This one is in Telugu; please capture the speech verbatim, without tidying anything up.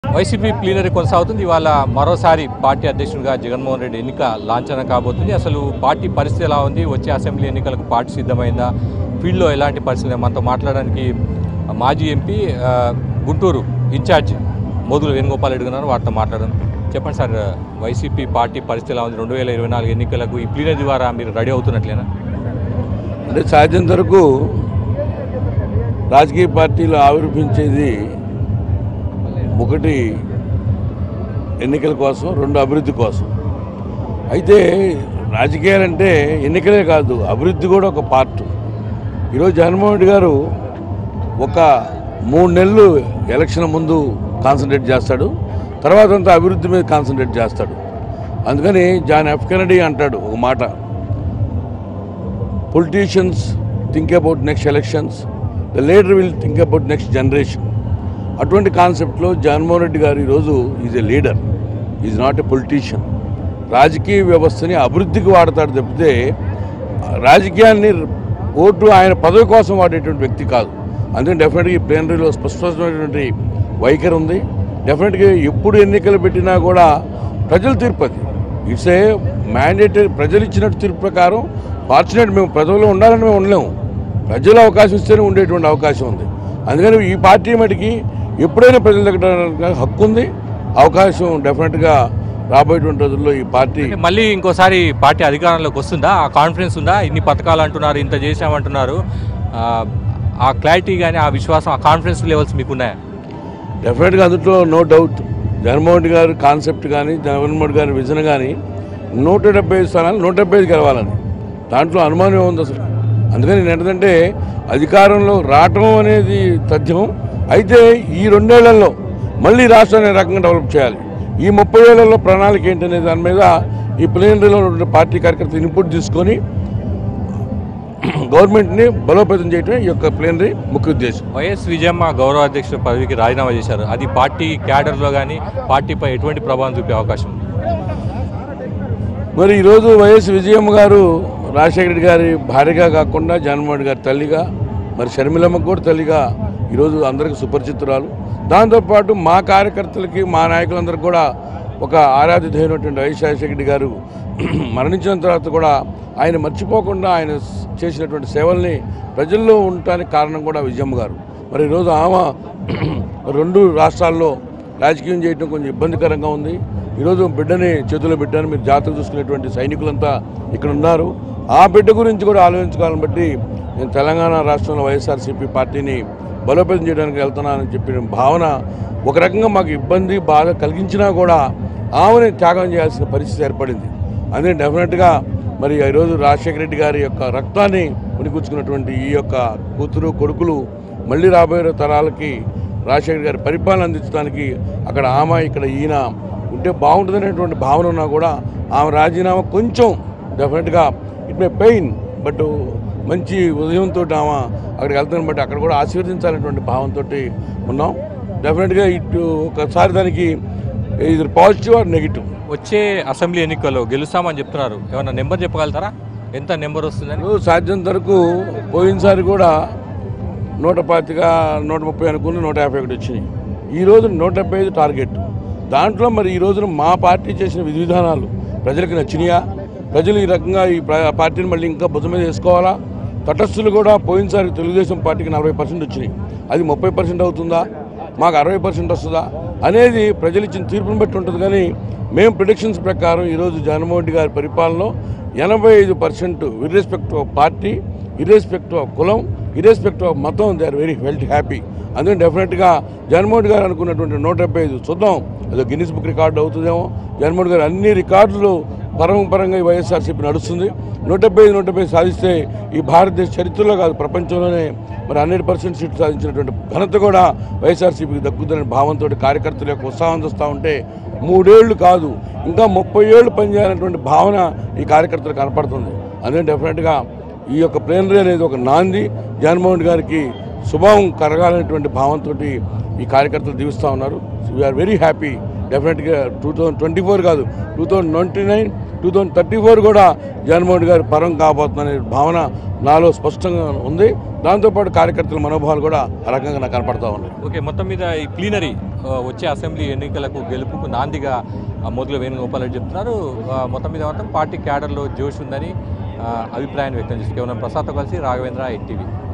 వైసీపీ ప్లీనరీ కొనసాగుతుంది. ఇవాళ మరోసారి పార్టీ అధ్యక్షుడిగా జగన్మోహన్ రెడ్డి ఎన్నిక లాంఛనం కాబోతుంది. అసలు పార్టీ పరిస్థితి ఎలా ఉంది, వచ్చే అసెంబ్లీ ఎన్నికలకు పార్టీ సిద్ధమైందా, ఫీల్డ్లో ఎలాంటి పరిస్థితి, మనతో మాట్లాడడానికి మాజీ ఎంపీ గుంటూరు ఇన్ఛార్జ్ మోదుల వేణుగోపాల్ రెడ్డి ఉన్నారు. వాటితో మాట్లాడాను. చెప్పండి సార్, వైసీపీ పార్టీ పరిస్థితి ఎలా ఉంది? రెండు వేల ఇరవై నాలుగు ఎన్నికలకు ఈ ప్లీనరీ ద్వారా మీరు రెడీ అవుతున్నట్లేనా? అంటే సాధ్యంత వరకు రాజకీయ పార్టీలు ఆవిర్భించేది ఒకటి ఎన్నికల కోసం, రెండు అభివృద్ధి కోసం. అయితే రాజకీయాలంటే ఎన్నికలే కాదు, అభివృద్ధి కూడా ఒక పార్ట్. ఈరోజు జగన్మోహన్ రెడ్డి గారు ఒక మూడు నెలలు ఎలక్షన్ ముందు కాన్సన్ట్రేట్ చేస్తాడు, తర్వాత అంతా అభివృద్ధి మీద కాన్సన్ట్రేట్ చేస్తాడు. అందుకని జాన్ ఎఫ్ కెనడీ అంటాడు ఒక మాట, politicians think about next elections, the leader will think about next generation. అటువంటి కాన్సెప్ట్లో జగన్మోహన్ రెడ్డి గారు ఈరోజు is a leader, is not a politician. రాజకీయ వ్యవస్థని అభివృద్ధికి వాడతాడు తప్పితే రాజకీయాన్ని ఓటు ఆయన పదవి కోసం వాడేటువంటి వ్యక్తి కాదు. అందుకని డెఫినెట్గా ఈ ప్లేనరీలో స్పష్టమైనటువంటి వైఖరి ఉంది. డెఫినెట్గా ఎప్పుడు ఎన్నికలు పెట్టినా కూడా ప్రజలు తీర్పు, అది ఇట్స్ ఏ మ్యాండేటరీ. ప్రజలు ఇచ్చినట్టు తీర్పు ప్రకారం ఫార్చునేట్ మేము ప్రజల్లో ఉండాలని మేము ఉండలేము, ప్రజలు అవకాశం ఇస్తేనే ఉండేటువంటి అవకాశం ఉంది. అందుకని ఈ పార్టీ మటుకి ఎప్పుడైనా ప్రజల దగ్గర హక్కు ఉంది, అవకాశం డెఫినెట్గా రాబోయేటువంటి రోజుల్లో ఈ పార్టీ మళ్ళీ ఇంకోసారి పార్టీ అధికారంలోకి వస్తుందా? ఆ కాన్ఫిడెన్స్ ఉందా? ఇన్ని పథకాలు అంటున్నారు, ఇంత చేశామంటున్నారు, ఆ క్లారిటీ కానీ ఆ విశ్వాసం, ఆ కాన్ఫిడెన్స్ లెవెల్స్ మీకు ఉన్నాయా? డెఫినెట్గా అందులో నో డౌట్. జగన్మోహన్ రెడ్డి గారి కాన్సెప్ట్ కానీ, జగన్మోహన్ రెడ్డి గారి విజన్ కానీ నూట డెబ్బై ఐదు స్థానాలు నూట డెబ్బై ఐదు గెలవాలని, దాంట్లో అనుమానం ఏముంది అసలు? అందుకని ఏంటంటే అధికారంలో రావటం అనేది తథ్యం. అయితే ఈ రెండేళ్లలో మళ్ళీ రాష్ట్రాన్ని రకంగా డెవలప్ చేయాలి. ఈ ముప్పై ఏళ్లలో ప్రణాళిక ఏంటనే దాని మీద ఈ ప్లేనరీలో ఉన్న పార్టీ కార్యకర్తలు ఇన్పుట్ తీసుకొని గవర్నమెంట్ని బలోపేతం చేయడమే ఈ యొక్క ప్లేనరీ ముఖ్య ఉద్దేశం. వైఎస్ విజయమ్మ గౌరవ అధ్యక్షుల పదవికి రాజీనామా చేశారు. అది పార్టీ క్యాడర్లో కానీ పార్టీపై ఎటువంటి ప్రభావం చూపే అవకాశం ఉంది? మరి ఈరోజు వైఎస్ విజయమ్మ గారు రాజశేఖర రెడ్డి గారి భార్యగా కాకుండా జగన్మోహన్ రెడ్డి గారి తల్లిగా, మరి షర్మిలమ్మకు కూడా తల్లిగా ఈరోజు అందరికీ సుపరిచితురాలు. దాంతోపాటు మా కార్యకర్తలకి, మా నాయకులందరికీ కూడా ఒక ఆరాధ్యమైనటువంటి వైఎస్ రాజశేఖర రెడ్డి గారు మరణించిన తర్వాత కూడా ఆయన మర్చిపోకుండా ఆయన చేసినటువంటి సేవల్ని ప్రజల్లో ఉండటానికి కారణం కూడా విజయమ్మ గారు. మరి ఈరోజు ఆమె రెండు రాష్ట్రాల్లో రాజకీయం చేయడం కొంచెం ఇబ్బందికరంగా ఉంది. ఈరోజు బిడ్డని చేతిలో బిడ్డని మీరు జాతర చూసుకునేటువంటి సైనికులంతా ఇక్కడ ఉన్నారు. ఆ బిడ్డ గురించి కూడా ఆలోచించుకోవాలని బట్టి నేను తెలంగాణ రాష్ట్రంలో వైఎస్ఆర్సీపీ పార్టీని బలోపేతం చేయడానికి వెళ్తున్నానని చెప్పిన భావన ఒక రకంగా మాకు ఇబ్బంది బాధ కలిగించినా కూడా ఆమెని త్యాగం చేయాల్సిన పరిస్థితి ఏర్పడింది. అందుకే డెఫినెట్గా మరి ఈరోజు రాజశేఖర రెడ్డి గారి యొక్క రక్తాన్ని ఉనిపుచ్చుకున్నటువంటి ఈ యొక్క కూతురు కొడుకులు మళ్ళీ రాబోయే తరాలకి రాజశేఖర గారి పరిపాలన అందించడానికి అక్కడ ఆమె ఇక్కడ ఈయన ఉంటే బాగుంటుందనేటువంటి భావన ఉన్నా కూడా ఆమె రాజీనామా కొంచెం డెఫినెట్గా ఇట్ మే పెయిన్, బట్ మంచి ఉదయంతో ఆమె అక్కడికి వెళ్తాను బట్టి అక్కడ కూడా ఆశీర్వదించాలనేటువంటి భావంతో ఉన్నాం. డెఫినెట్గా ఇటు ఒకసారి దానికి ఇది పాజిటివ్ ఆర్ నెగిటివ్. వచ్చే అసెంబ్లీ ఎన్నికల్లో గెలుస్తామని చెప్తున్నారు, ఏమన్నా నెంబర్ చెప్పగలుగుతారా? ఎంత నెంబర్ వస్తుందని? సాధ్యంత వరకు పోయినసారి కూడా నూట పాతిక నూట ముప్పై అనుకుని నూట యాభై ఒకటి వచ్చినాయి. ఈరోజు నూట డెబ్బై ఐదు టార్గెట్. దాంట్లో మరి ఈ రోజున మా పార్టీ చేసిన విధి విధానాలు ప్రజలకు నచ్చినాయా? ప్రజలు ఈ రకంగా ఈ పార్టీని మళ్ళీ ఇంకా భుజం మీద వేసుకోవాలా? తటస్థులు కూడా పోయినసారి తెలుగుదేశం పార్టీకి నలభై పర్సెంట్ వచ్చినాయి, అది ముప్పై పర్సెంట్ అవుతుందా, మాకు అరవై పర్సెంట్ వస్తుందా అనేది ప్రజలు ఇచ్చిన తీర్పుని బట్టి ఉంటుంది. కానీ మేము ప్రిడిక్షన్స్ ప్రకారం ఈరోజు జగన్మోహన్ రెడ్డి గారి పరిపాలనలో ఎనభై ఐదు percent irrespective of party, irrespective of కులం, ఇర్రెస్పెక్టివ్ ఆఫ్ మతం, they are very well happy. అందుకని డెఫినెట్గా జగన్మోహన్ రెడ్డి గారు అనుకున్నటువంటి నూట డెబ్బై ఐదు చూద్దాం, అదో గిన్నిస్ బుక్ రికార్డు అవుతుందేమో. జగన్మోహన్ రెడ్డి గారు అన్ని రికార్డులు పరంపరంగా ఈ వైఎస్ఆర్సీపీ నడుస్తుంది. నూట డెబ్బై ఐదు నూట డెబ్బై సాధిస్తే ఈ భారతదేశ చరిత్రలో కాదు ప్రపంచంలోనే మరి హండ్రెడ్ పర్సెంట్ సీట్లు సాధించినటువంటి ఘనత కూడా వైఎస్ఆర్సీపీకి దక్కుతుందనే భావంతో కార్యకర్తల యొక్క ఉత్సాహం చూస్తూ ఉంటే మూడేళ్లు కాదు ఇంకా ముప్పై ఏళ్ళు పనిచేయాలనేటువంటి భావన ఈ కార్యకర్తలు కనపడుతుంది. అందుకని డెఫినెట్గా ఈ యొక్క ప్లేనరీ అనేది ఒక నాంది, జగన్మోహన్ రెడ్డి గారికి శుభం కలగాలనేటువంటి భావంతో ఈ కార్యకర్తలు దీవిస్తూ ఉన్నారు. We are very happy. డెఫినెట్గా టూ థౌజండ్ ట్వంటీ ఫోర్ కాదు two thousand twenty nine two thousand thirty four కూడా జగన్మోహన్ గారి పరం కాబోతుందనే భావన నాలో స్పష్టంగా ఉంది. దాంతోపాటు కార్యకర్తల మనోభావాలు కూడా ఆ రకంగా నాకు కనపడతా ఉన్నాయి. ఓకే, మొత్తం మీద ఈ ప్లీనరీ వచ్చే అసెంబ్లీ ఎన్నికలకు గెలుపుకు నాందిగా మొదలు వేణుగోపాల్ రెడ్డి చెప్తున్నారు. మొత్తం మీద మాత్రం పార్టీ క్యాడర్లో జోష్ ఉందని అభిప్రాయాన్ని వ్యక్తం చేస్తారు. కేవలం ప్రసాద్తో కలిసి రాఘవేంద్ర, ఎన్ టీవీ.